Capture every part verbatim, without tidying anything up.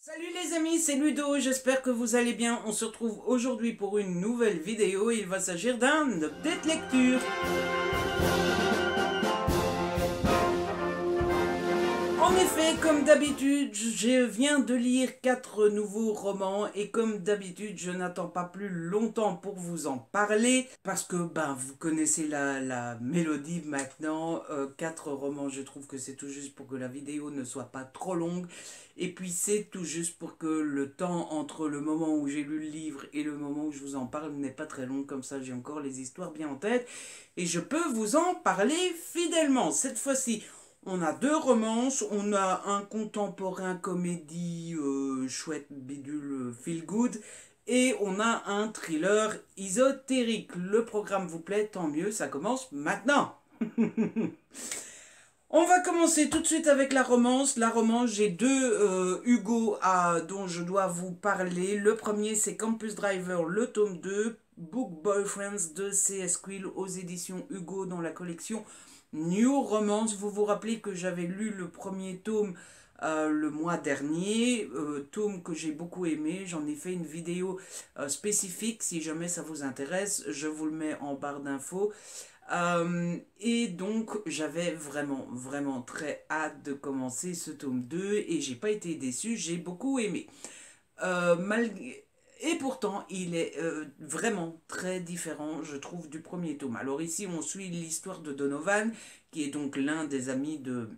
Salut les amis, c'est Ludo, j'espère que vous allez bien. On se retrouve aujourd'hui pour une nouvelle vidéo. Il va s'agir d'un update lecture. En effet, comme d'habitude, je viens de lire quatre nouveaux romans et comme d'habitude, je n'attends pas plus longtemps pour vous en parler parce que ben vous connaissez la, la mélodie maintenant. Euh, quatre romans, je trouve que c'est tout juste pour que la vidéo ne soit pas trop longue et puis c'est tout juste pour que le temps entre le moment où j'ai lu le livre et le moment où je vous en parle n'est pas très long. Comme ça, j'ai encore les histoires bien en tête et je peux vous en parler fidèlement. Cette fois-ci, on a deux romances, on a un contemporain comédie euh, chouette bidule feel good et on a un thriller ésotérique. Le programme vous plaît, tant mieux, ça commence maintenant. On va commencer tout de suite avec la romance. La romance, j'ai deux euh, Hugo à, dont je dois vous parler. Le premier, c'est Campus Driver, le tome deux, Book Boyfriends de C S Quill aux éditions Hugo dans la collection New Romance. Vous vous rappelez que j'avais lu le premier tome euh, le mois dernier, euh, tome que j'ai beaucoup aimé. J'en ai fait une vidéo euh, spécifique, si jamais ça vous intéresse, je vous le mets en barre d'infos. Euh, et donc j'avais vraiment vraiment très hâte de commencer ce tome deux et j'ai pas été déçu, j'ai beaucoup aimé. Euh, malgré... Et pourtant, il est euh, vraiment très différent, je trouve, du premier tome. Alors ici, on suit l'histoire de Donovan, qui est donc l'un des amis de,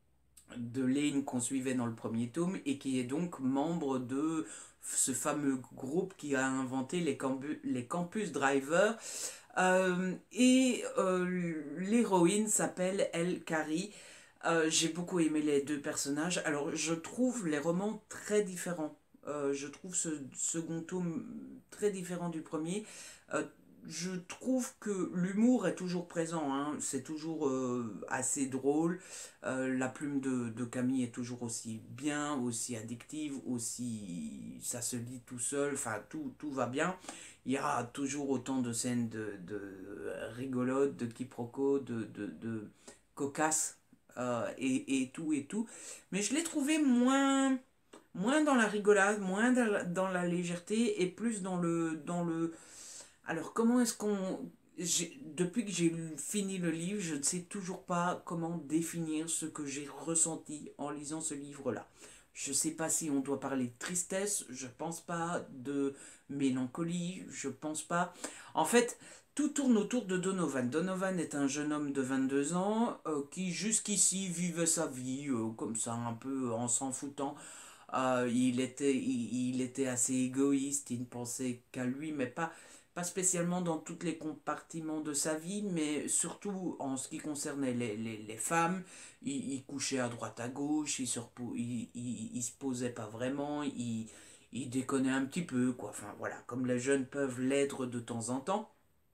de Lane qu'on suivait dans le premier tome, et qui est donc membre de ce fameux groupe qui a inventé les, cambu les Campus Drivers. Euh, et euh, l'héroïne s'appelle Elle Carrie. Euh, j'ai beaucoup aimé les deux personnages. Alors, je trouve les romans très différents. Euh, je trouve ce second tome très différent du premier. Euh, je trouve que l'humour est toujours présent, hein. C'est toujours euh, assez drôle. Euh, la plume de, de Camille est toujours aussi bien, aussi addictive, aussi ça se lit tout seul, enfin tout, tout va bien. Il y a toujours autant de scènes de, de rigolotes, de quiproquos, de, de, de cocasses euh, et, et tout et tout. Mais je l'ai trouvé moins moins dans la rigolade, moins dans la, dans la légèreté et plus dans le dans le alors comment est-ce qu'on depuis que j'ai fini le livre, je ne sais toujours pas comment définir ce que j'ai ressenti en lisant ce livre-là. Je ne sais pas si on doit parler de tristesse, je pense pas, de mélancolie, je pense pas. En fait, tout tourne autour de Donovan. Donovan est un jeune homme de vingt-deux ans euh, qui jusqu'ici vivait sa vie euh, comme ça, un peu en s'en foutant. Euh, il était, il, il était assez égoïste, il ne pensait qu'à lui, mais pas, pas spécialement dans tous les compartiments de sa vie, mais surtout en ce qui concernait les, les, les femmes. Il, il couchait à droite à gauche, il se, repos, il, il, il se posait pas vraiment, il, il déconnait un petit peu, quoi. Enfin voilà, comme les jeunes peuvent l'être de temps en temps.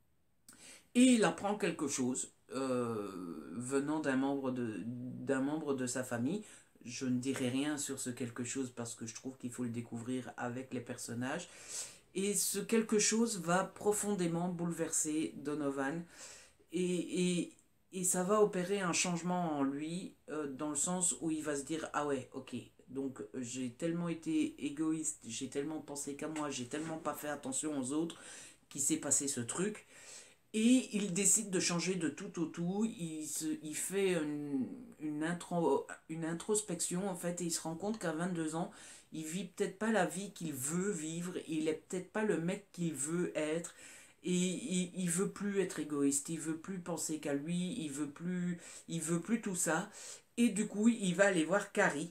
Et il apprend quelque chose euh, venant d'un membre de, d'un membre de sa famille. Je ne dirai rien sur ce quelque chose parce que je trouve qu'il faut le découvrir avec les personnages. Et ce quelque chose va profondément bouleverser Donovan. Et, et, et ça va opérer un changement en lui euh, dans le sens où il va se dire, ah ouais, ok, donc j'ai tellement été égoïste, j'ai tellement pensé qu'à moi, j'ai tellement pas fait attention aux autres, qu'il s'est passé ce truc. Et il décide de changer de tout au tout. Il, se, il fait une, une, intro, une introspection en fait et il se rend compte qu'à vingt-deux ans, il vit peut-être pas la vie qu'il veut vivre. Il est peut-être pas le mec qu'il veut être. Et il, il veut plus être égoïste. Il veut plus penser qu'à lui. Il veut plus, il veut plus tout ça. Et du coup, il va aller voir Carrie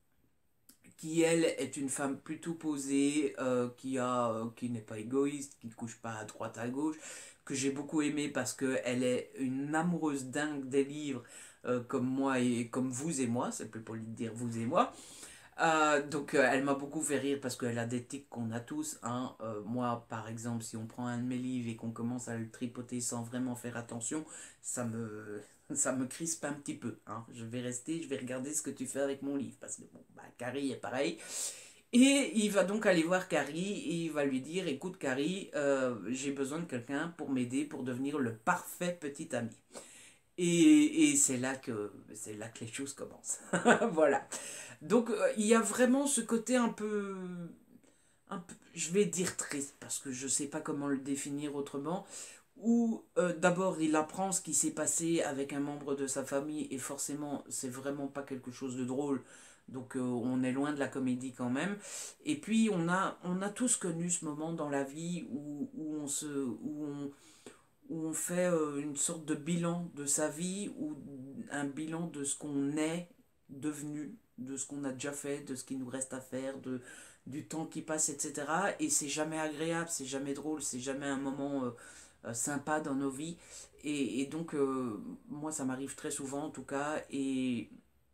qui elle est une femme plutôt posée, euh, qui a, euh, qui n'est pas égoïste, qui ne couche pas à droite à gauche, que j'ai beaucoup aimé parce qu'elle est une amoureuse dingue des livres, euh, comme moi et comme vous et moi, c'est plus poli de dire vous et moi. Euh, donc euh, elle m'a beaucoup fait rire parce qu'elle a des tics qu'on a tous, hein. Euh, moi par exemple, si on prend un de mes livres et qu'on commence à le tripoter sans vraiment faire attention, ça me, ça me crispe un petit peu, hein. Je vais rester, je vais regarder ce que tu fais avec mon livre parce que bon, bah, Carrie est pareil. Et il va donc aller voir Carrie et il va lui dire, écoute Carrie, euh, j'ai besoin de quelqu'un pour m'aider pour devenir le parfait petit ami. Et, et c'est là que c'est là que les choses commencent. Voilà. Donc euh, il y a vraiment ce côté un peu, un peu, je vais dire triste, parce que je sais pas comment le définir autrement, où euh, d'abord il apprend ce qui s'est passé avec un membre de sa famille, et forcément c'est vraiment pas quelque chose de drôle. Donc euh, on est loin de la comédie quand même. Et puis on a, on a tous connu ce moment dans la vie où, où on se, où on, où on fait euh, une sorte de bilan de sa vie, ou un bilan de ce qu'on est devenu, de ce qu'on a déjà fait, de ce qui nous reste à faire, de, du temps qui passe, et cetera. Et c'est jamais agréable, c'est jamais drôle, c'est jamais un moment euh, euh, sympa dans nos vies. Et, et donc, euh, moi, ça m'arrive très souvent en tout cas, et,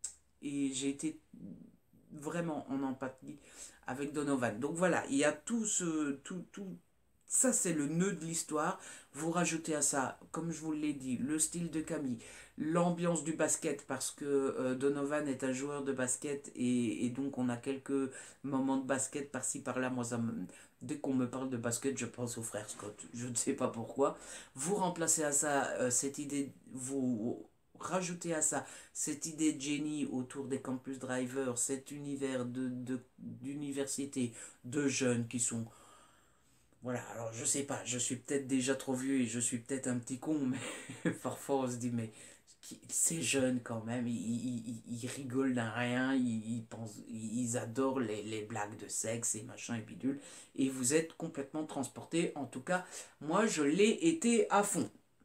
et j'ai été vraiment en empathie avec Donovan. Donc voilà, il y a tout ce, tout, tout, ça, c'est le nœud de l'histoire. Vous rajoutez à ça, comme je vous l'ai dit, le style de Camille, l'ambiance du basket, parce que euh, Donovan est un joueur de basket, et, et donc on a quelques moments de basket par-ci par-là. Moi, ça me- dès qu'on me parle de basket, je pense au frère Scott. Je ne sais pas pourquoi. Vous remplacez à ça euh, cette idée, vous rajoutez à ça cette idée de génie autour des campus drivers, cet univers de, de, d'université, de jeunes qui sont, voilà, alors je sais pas, je suis peut-être déjà trop vieux et je suis peut-être un petit con, mais parfois on se dit, mais c'est jeune quand même, ils, ils, ils- ils rigolent d'un rien, ils, ils pensent, ils adorent les, les blagues de sexe et machin et bidule, et vous êtes complètement transporté. En tout cas, moi je l'ai été à fond.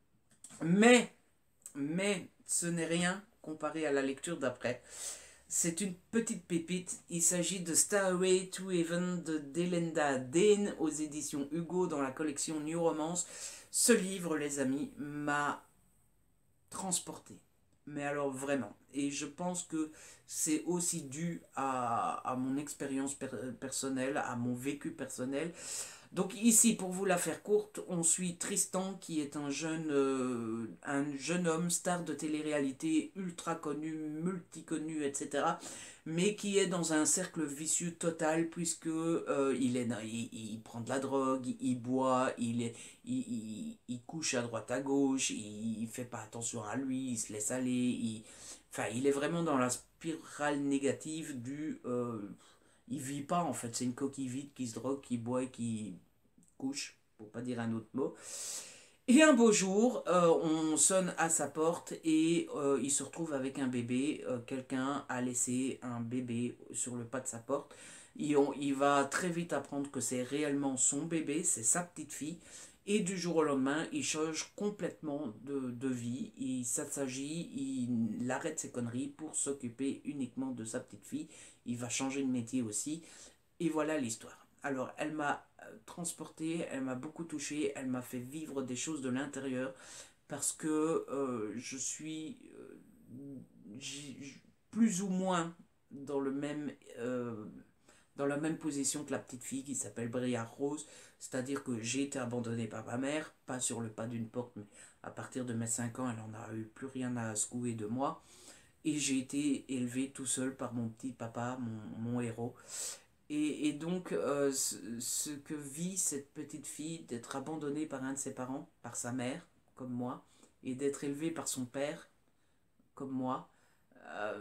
Mais, mais, ce n'est rien comparé à la lecture d'après. C'est une petite pépite. Il s'agit de Starway to Heaven de Delenda Dane aux éditions Hugo dans la collection New Romance. Ce livre, les amis, m'a transporté. Mais alors vraiment. Et je pense que c'est aussi dû à, à mon expérience per personnelle, à mon vécu personnel. Donc ici, pour vous la faire courte, on suit Tristan, qui est un jeune, euh, un jeune homme star de télé-réalité, ultra connu, multi-connu, et cetera. Mais qui est dans un cercle vicieux total, puisque euh, il, est, il, il prend de la drogue, il, il boit, il, est, il, il, il couche à droite à gauche, il, il fait pas attention à lui, il se laisse aller. Il, enfin, il est vraiment dans la spirale négative du... Euh, il vit pas en fait, c'est une coquille vide qui se drogue, qui boit et qui couche, pour pas dire un autre mot. Et un beau jour, euh, on sonne à sa porte, et euh, il se retrouve avec un bébé. Euh, quelqu'un a laissé un bébé sur le pas de sa porte. Et on, il va très vite apprendre que c'est réellement son bébé, c'est sa petite fille. Et du jour au lendemain, il change complètement de, de vie. Il, ça s'agit, il arrête ses conneries pour s'occuper uniquement de sa petite fille. Il va changer de métier aussi. Et voilà l'histoire. Alors, elle m'a euh, transporté, elle m'a beaucoup touché, elle m'a fait vivre des choses de l'intérieur, parce que euh, je suis euh, plus ou moins dans le même euh, dans la même position que la petite fille qui s'appelle Briare Rose, c'est-à-dire que j'ai été abandonnée par ma mère, pas sur le pas d'une porte, mais à partir de mes cinq ans, elle n'en a eu plus rien à secouer de moi, et j'ai été élevé tout seul par mon petit papa, mon, mon héros. Et, et donc, euh, ce, ce que vit cette petite fille, d'être abandonnée par un de ses parents, par sa mère, comme moi, et d'être élevée par son père, comme moi, euh,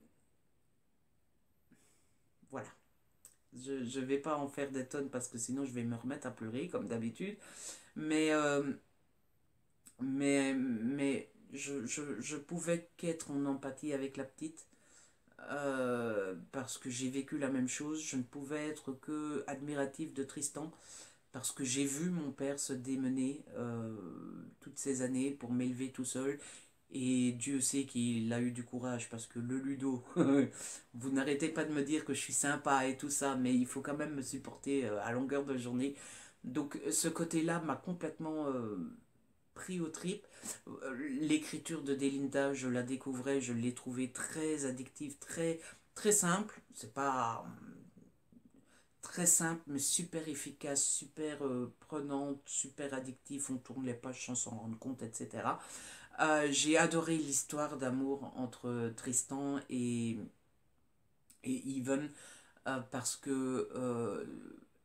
voilà. Je ne vais pas en faire des tonnes, parce que sinon je vais me remettre à pleurer, comme d'habitude. Mais, euh, mais, mais je, je, je pouvais qu'être en empathie avec la petite. Euh, parce que j'ai vécu la même chose. Je ne pouvais être que admiratif de Tristan, parce que j'ai vu mon père se démener euh, toutes ces années pour m'élever tout seul. Et Dieu sait qu'il a eu du courage, parce que le Ludo, vous n'arrêtez pas de me dire que je suis sympa et tout ça, mais il faut quand même me supporter euh, à longueur de journée. Donc ce côté-là m'a complètement euh, pris aux tripes. Euh, L'écriture de Delinda, je la découvrais, je l'ai trouvée très addictive, très, très simple. C'est pas très simple, mais super efficace, super euh, prenante, super addictif. On tourne les pages sans s'en rendre compte, et cetera. Euh, j'ai adoré l'histoire d'amour entre Tristan et, et Even, euh, parce que euh,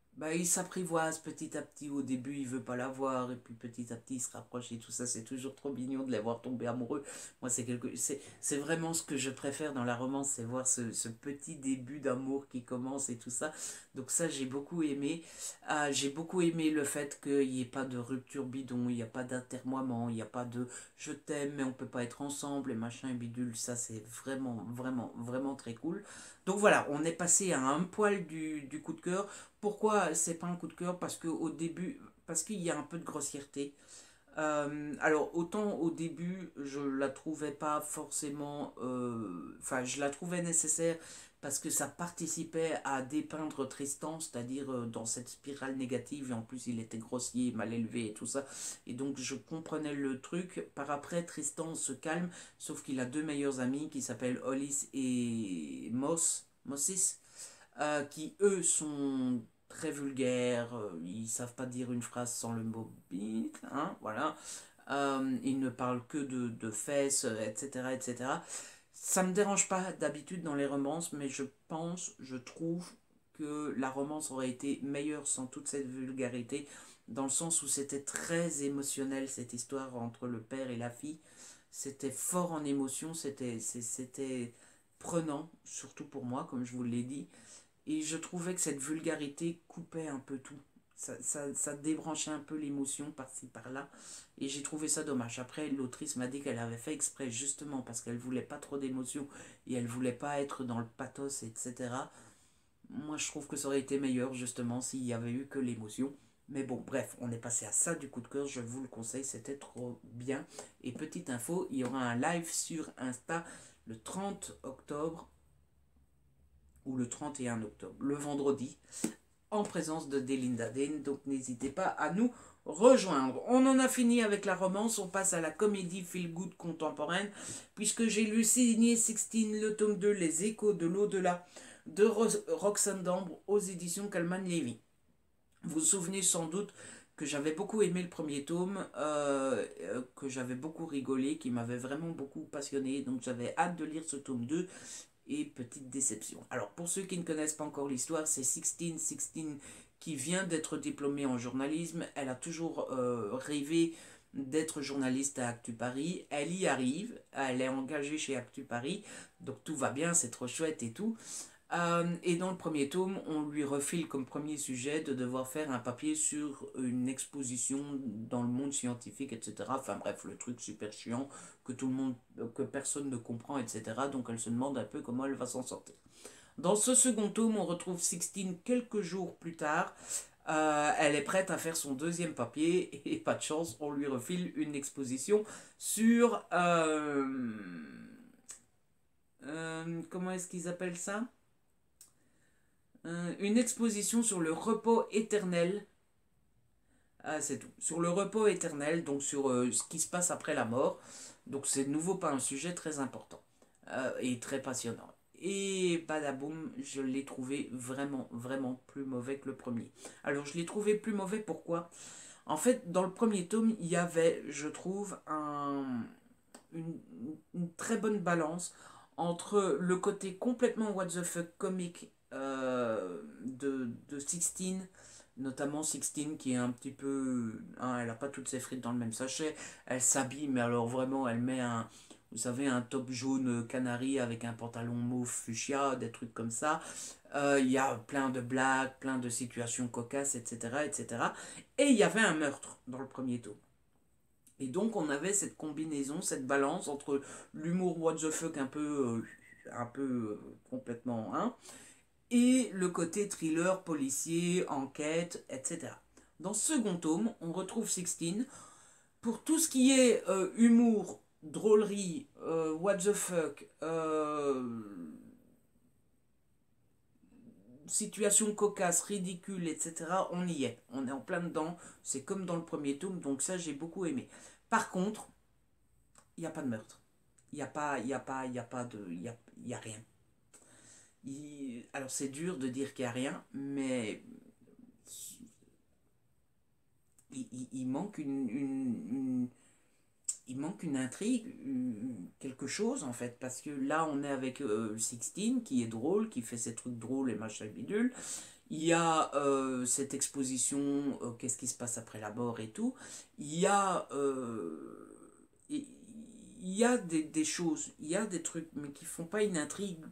Bah, il s'apprivoise petit à petit. Au début, il veut pas la voir, et puis petit à petit, il se rapproche et tout ça. C'est toujours trop mignon de les voir tomber amoureux. Moi, c'est quelque, c'est, c'est vraiment ce que je préfère dans la romance, c'est voir ce, ce petit début d'amour qui commence et tout ça. Donc ça, j'ai beaucoup aimé. Ah, j'ai beaucoup aimé le fait qu'il n'y ait pas de rupture bidon, il n'y a pas d'atermoiement, il n'y a pas de je t'aime, mais on peut pas être ensemble et machin et bidule. Ça, c'est vraiment, vraiment, vraiment très cool. Donc voilà, on est passé à un poil du, du coup de cœur. Pourquoi c'est pas un coup de cœur? Parce que au début, parce qu'il y a un peu de grossièreté. Euh, alors autant au début, je la trouvais pas forcément, euh, enfin je la trouvais nécessaire parce que ça participait à dépeindre Tristan, c'est-à-dire euh, dans cette spirale négative et en plus il était grossier, mal élevé et tout ça. Et donc je comprenais le truc. Par après, Tristan se calme, sauf qu'il a deux meilleurs amis qui s'appellent Hollis et Moss, Mossis, euh, qui eux sont très vulgaires, euh, ils savent pas dire une phrase sans le mot bite, hein, voilà. Euh, ils ne parlent que de, de fesses, euh, et cetera, et cetera. Ça me dérange pas d'habitude dans les romances, mais je pense, je trouve que la romance aurait été meilleure sans toute cette vulgarité, dans le sens où c'était très émotionnel cette histoire entre le père et la fille. C'était fort en émotion, c'était c'était prenant, surtout pour moi, comme je vous l'ai dit. Et je trouvais que cette vulgarité coupait un peu tout. Ça, ça, ça débranchait un peu l'émotion par-ci par-là. Et j'ai trouvé ça dommage. Après, l'autrice m'a dit qu'elle avait fait exprès justement parce qu'elle voulait pas trop d'émotion et elle voulait pas être dans le pathos, et cetera. Moi, je trouve que ça aurait été meilleur justement s'il y avait eu que l'émotion. Mais bon, bref, on est passé à ça du coup de cœur. Je vous le conseille, c'était trop bien. Et petite info, il y aura un live sur Insta le trente octobre ou le trente et un octobre, le vendredi, en présence de Delinda Dane. Donc n'hésitez pas à nous rejoindre. On en a fini avec la romance, on passe à la comédie feel-good contemporaine, puisque j'ai lu signé sixteen, le tome deux, Les échos de l'au-delà, de Ro Roxane Dambre aux éditions Calman Levy. Vous vous souvenez sans doute que j'avais beaucoup aimé le premier tome, euh, euh, que j'avais beaucoup rigolé, qui m'avait vraiment beaucoup passionné, donc j'avais hâte de lire ce tome deux. Et petite déception. Alors pour ceux qui ne connaissent pas encore l'histoire, c'est sixteen, sixteen qui vient d'être diplômée en journalisme. Elle a toujours euh, rêvé d'être journaliste à Actu Paris. Elle y arrive, elle est engagée chez Actu Paris, donc tout va bien, c'est trop chouette et tout. Euh, et dans le premier tome, on lui refile comme premier sujet de devoir faire un papier sur une exposition dans le monde scientifique, et cetera. Enfin bref, le truc super chiant que tout le monde, que personne ne comprend, et cetera. Donc elle se demande un peu comment elle va s'en sortir. Dans ce second tome, on retrouve sixteen quelques jours plus tard. Euh, elle est prête à faire son deuxième papier et pas de chance, on lui refile une exposition sur... Euh, euh, comment est-ce qu'ils appellent ça? Euh, une exposition sur le repos éternel. Ah, c'est tout. Sur le repos éternel, donc sur euh, ce qui se passe après la mort. Donc c'est de nouveau pas un sujet très important euh, et très passionnant. Et badaboum, je l'ai trouvé vraiment, vraiment plus mauvais que le premier. Alors je l'ai trouvé plus mauvais, pourquoi? En fait, dans le premier tome, il y avait, je trouve, un, une, une très bonne balance entre le côté complètement what the fuck comique euh, de, de sixteen, notamment sixteen qui est un petit peu... Hein, elle n'a pas toutes ses frites dans le même sachet, elle s'habille, mais alors vraiment, elle met un... Vous savez, un top jaune canari avec un pantalon mauve fuchsia, des trucs comme ça. Euh, Il y a plein de blagues, plein de situations cocasses, et cetera, et cetera. Et il y avait un meurtre dans le premier tome. Et donc on avait cette combinaison, cette balance entre l'humour what the fuck un peu, euh, un peu euh, complètement, hein, et le côté thriller, policier, enquête, et cetera. Dans ce second tome, on retrouve sixteen. Pour tout ce qui est euh, humour, drôlerie, euh, what the fuck, euh, situation cocasse, ridicule, et cetera, on y est. On est en plein dedans. C'est comme dans le premier tome, donc ça j'ai beaucoup aimé. Par contre, il n'y a pas de meurtre. Il n'y a pas, il y a pas, il y a pas de, il y a, il y a rien. Il- alors c'est dur de dire qu'il n'y a rien, mais il, il- il manque une, une- une- il manque une intrigue, une- quelque chose en fait, parce que là on est avec euh, sixteen qui est drôle, qui fait ses trucs drôles et machin bidule. il y a euh, cette exposition, euh, qu'est-ce qui se passe après la mort et tout. Il y a, euh, il y a des, des choses, il y a des trucs, mais qui font pas une intrigue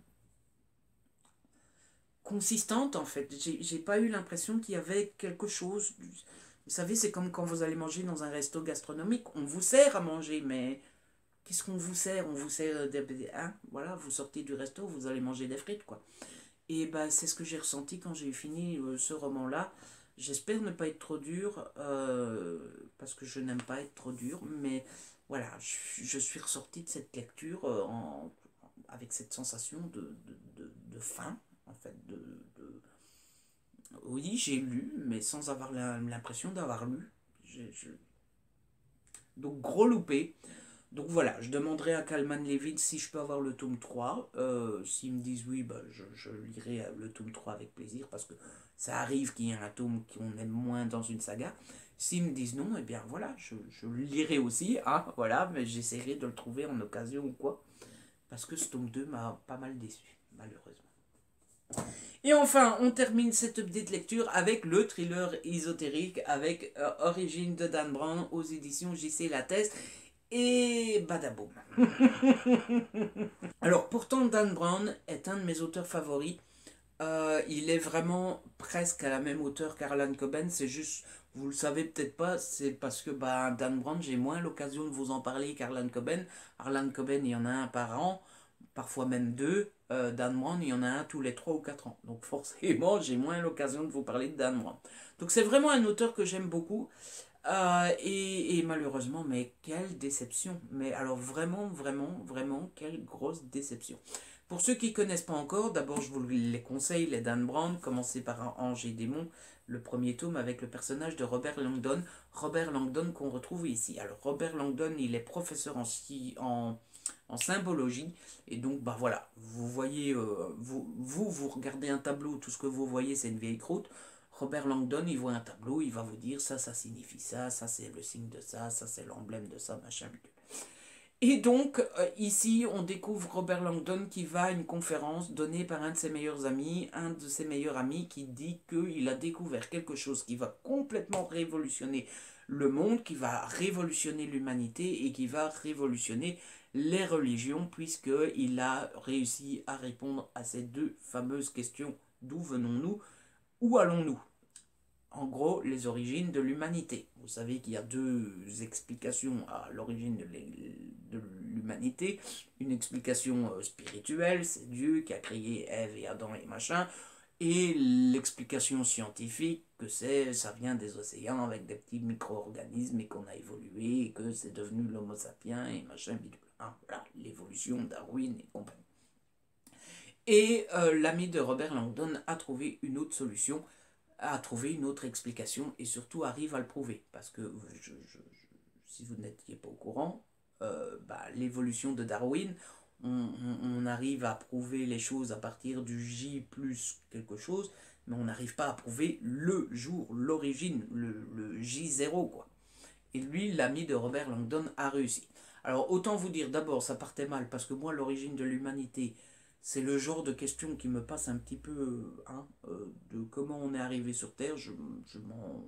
consistante en fait. J'ai j'ai pas eu l'impression qu'il y avait quelque chose. Vous savez, c'est comme quand vous allez manger dans un resto gastronomique, on vous sert à manger, mais qu'est-ce qu'on vous sert? On vous sert des... Hein, voilà, vous sortez du resto, vous allez manger des frites, quoi. Et ben, c'est ce que j'ai ressenti quand j'ai fini euh, ce roman-là. J'espère ne pas être trop dur, euh, parce que je n'aime pas être trop dur, mais voilà, je, je suis ressorti de cette lecture euh, en, avec cette sensation de, de, de, de faim, en fait. De, de... Oui, j'ai lu, mais sans avoir l'impression d'avoir lu. Je, je... Donc, gros loupé. Donc voilà, je demanderai à Kalman Levin si je peux avoir le tome trois. Euh, S'ils me disent oui, bah, je, je lirai le tome trois avec plaisir parce que ça arrive qu'il y ait un tome qu'on aime moins dans une saga. S'ils me disent non, eh bien voilà, je, je le lirai aussi. Hein, voilà, mais j'essaierai de le trouver en occasion ou quoi. Parce que ce tome deux m'a pas mal déçu, malheureusement. Et enfin, on termine cette update lecture avec le thriller ésotérique avec euh, Origine de Dan Brown aux éditions J C Lattès. Et badaboum. Alors pourtant Dan Brown est un de mes auteurs favoris. Euh, il est vraiment presque à la même hauteur qu'Harlan Coben. C'est juste, vous le savez peut-être pas, c'est parce que bah, Dan Brown, j'ai moins l'occasion de vous en parler qu'Harlan Coben. Harlan Coben, il y en a un par an, parfois même deux. Euh, Dan Brown, il y en a un tous les trois ou quatre ans. Donc forcément, j'ai moins l'occasion de vous parler de Dan Brown. Donc c'est vraiment un auteur que j'aime beaucoup. Euh, et, et malheureusement, mais quelle déception. Mais alors vraiment, vraiment, vraiment, quelle grosse déception. Pour ceux qui ne connaissent pas encore, d'abord je vous les conseille, les Dan Brown, commencez par Ange et Démon, le premier tome avec le personnage de Robert Langdon. Robert Langdon qu'on retrouve ici. Alors Robert Langdon, il est professeur en, en, en symbologie. Et donc, bah voilà, vous voyez, euh, vous, vous, vous regardez un tableau, tout ce que vous voyez, c'est une vieille croûte. Robert Langdon, il voit un tableau, il va vous dire ça, ça signifie ça, ça c'est le signe de ça, ça c'est l'emblème de ça, machin. Et donc, euh, ici, on découvre Robert Langdon qui va à une conférence donnée par un de ses meilleurs amis, un de ses meilleurs amis qui dit qu'il a découvert quelque chose qui va complètement révolutionner le monde, qui va révolutionner l'humanité et qui va révolutionner les religions, puisqu'il a réussi à répondre à ces deux fameuses questions. D'où venons-nous? Où allons-nous? En gros, les origines de l'humanité. Vous savez qu'il y a deux explications à l'origine de l'humanité. Une explication spirituelle, c'est Dieu qui a créé Ève et Adam et machin. Et l'explication scientifique, que c'est, ça vient des océans avec des petits micro-organismes et qu'on a évolué et que c'est devenu l'homo sapiens et machin bidule. Hein, voilà, l'évolution, Darwin et compagnie. Et euh, l'ami de Robert Langdon a trouvé une autre solution, à trouver une autre explication et surtout arrive à le prouver. Parce que, je, je, je, si vous n'étiez pas au courant, euh, bah, l'évolution de Darwin, on, on, on arrive à prouver les choses à partir du J plus quelque chose, mais on n'arrive pas à prouver le jour, l'origine, le, le J zéro, quoi. Et lui, l'ami de Robert Langdon, a réussi. Alors, autant vous dire, d'abord, ça partait mal, parce que moi, l'origine de l'humanité, c'est le genre de question qui me passe un petit peu, hein, euh, de comment on est arrivé sur Terre, je, je m'en...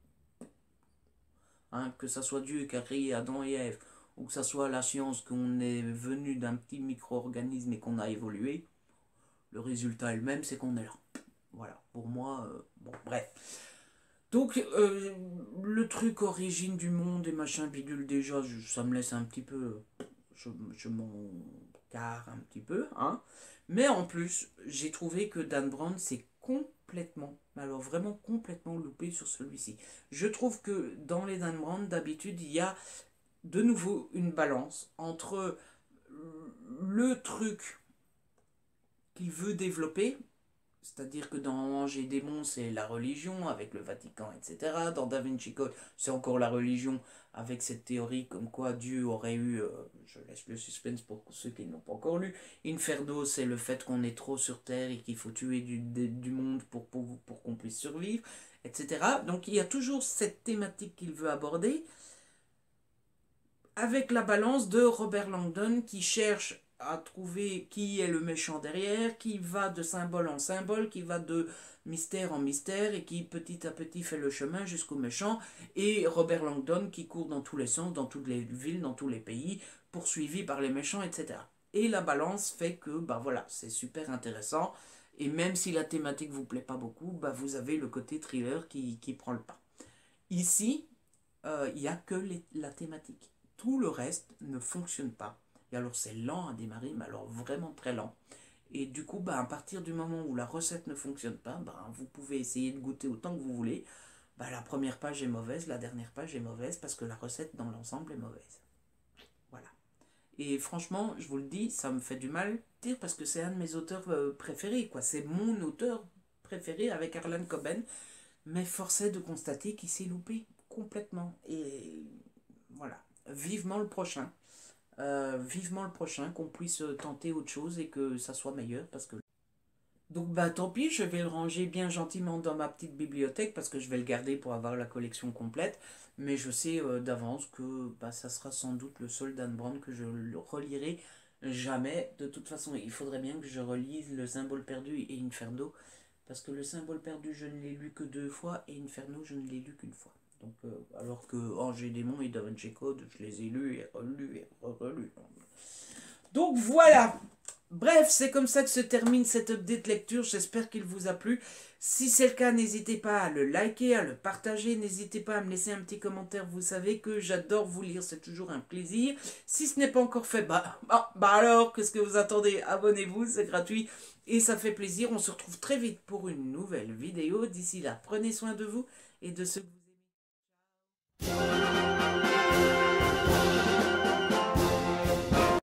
Hein, que ça soit Dieu qui a créé Adam et Ève, ou que ça soit la science qu'on est venu d'un petit micro-organisme et qu'on a évolué, le résultat est le même, c'est qu'on est là. Voilà, pour moi, euh, bon, bref. Donc, euh, le truc origine du monde et machin bidule, déjà, je, ça me laisse un petit peu... Je, je m'en carre un petit peu, hein. Mais en plus, j'ai trouvé que Dan Brown s'est complètement, alors vraiment complètement loupé sur celui-ci. Je trouve que dans les Dan Brown, d'habitude, il y a de nouveau une balance entre le truc qu'il veut développer, c'est-à-dire que dans Ange et Démon, c'est la religion avec le Vatican, et cetera. Dans Da Vinci Code, c'est encore la religion avec cette théorie comme quoi Dieu aurait eu, euh, je laisse le suspense pour ceux qui n'ont pas encore lu, Inferno, c'est le fait qu'on est trop sur Terre et qu'il faut tuer du, du monde pour, pour, pour qu'on puisse survivre, et cetera. Donc il y a toujours cette thématique qu'il veut aborder, avec la balance de Robert Langdon qui cherche à trouver qui est le méchant derrière, qui va de symbole en symbole, qui va de mystère en mystère et qui petit à petit fait le chemin jusqu'au méchant, et Robert Langdon qui court dans tous les sens, dans toutes les villes, dans tous les pays, poursuivi par les méchants, et cetera. Et la balance fait que, bah voilà, c'est super intéressant, et même si la thématique vous plaît pas beaucoup, bah vous avez le côté thriller qui, qui prend le pas. Ici, euh, il n'y a que les, la thématique. Tout le reste ne fonctionne pas. Et alors c'est lent à démarrer, mais alors vraiment très lent. Et du coup, bah, à partir du moment où la recette ne fonctionne pas, bah, vous pouvez essayer de goûter autant que vous voulez. Bah, la première page est mauvaise, la dernière page est mauvaise parce que la recette dans l'ensemble est mauvaise. Voilà. Et franchement, je vous le dis, ça me fait du mal de dire parce que c'est un de mes auteurs euh, préférés, quoi. C'est mon auteur préféré avec Harlan Coben. Mais force est de constater qu'il s'est loupé complètement. Et voilà. Vivement le prochain. Euh, vivement le prochain, qu'on puisse tenter autre chose et que ça soit meilleur parce que donc bah tant pis, je vais le ranger bien gentiment dans ma petite bibliothèque parce que je vais le garder pour avoir la collection complète. Mais je sais euh, d'avance que bah, ça sera sans doute le seul Dan Brown que je le relirai jamais. De toute façon, il faudrait bien que je relise Le Symbole perdu et Inferno. Parce que Le Symbole perdu, je ne l'ai lu que deux fois et Inferno, je ne l'ai lu qu'une fois. Donc, euh, alors que Ange et Démon et Da Vinci Code, je les ai lus et relus et relus. Donc voilà. Bref, c'est comme ça que se termine cette update lecture. J'espère qu'il vous a plu. Si c'est le cas, n'hésitez pas à le liker, à le partager. N'hésitez pas à me laisser un petit commentaire. Vous savez que j'adore vous lire. C'est toujours un plaisir. Si ce n'est pas encore fait, bah, bah, bah alors, qu'est-ce que vous attendez? Abonnez-vous, c'est gratuit. Et ça fait plaisir. On se retrouve très vite pour une nouvelle vidéo. D'ici là, prenez soin de vous et de ceux que vous aimez.